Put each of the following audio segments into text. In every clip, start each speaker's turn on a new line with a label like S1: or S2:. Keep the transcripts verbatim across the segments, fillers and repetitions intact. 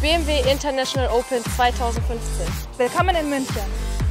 S1: B M W International Open zweitausendfünfzehn.
S2: Willkommen in München.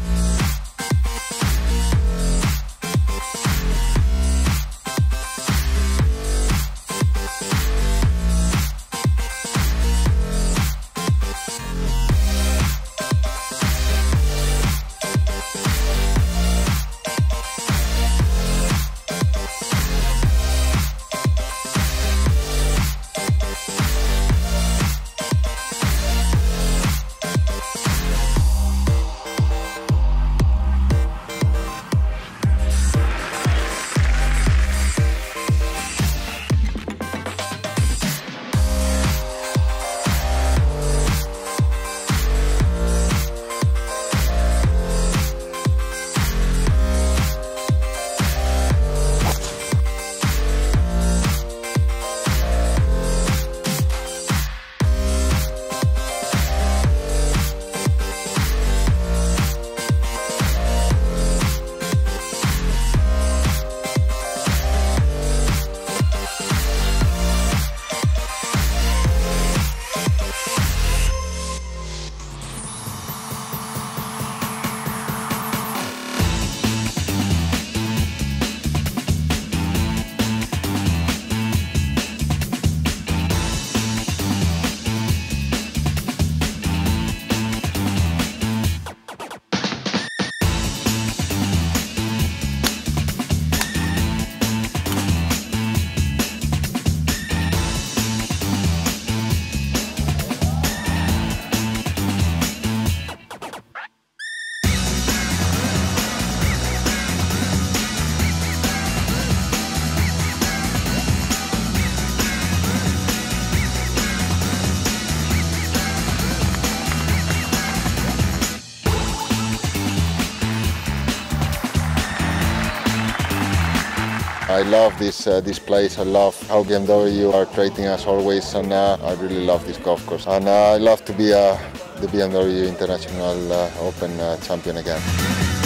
S3: I love this uh, this place. I love how B M W are treating us always, and uh, I really love this golf course. And uh, I love to be uh, the B M W International uh, Open uh, champion again.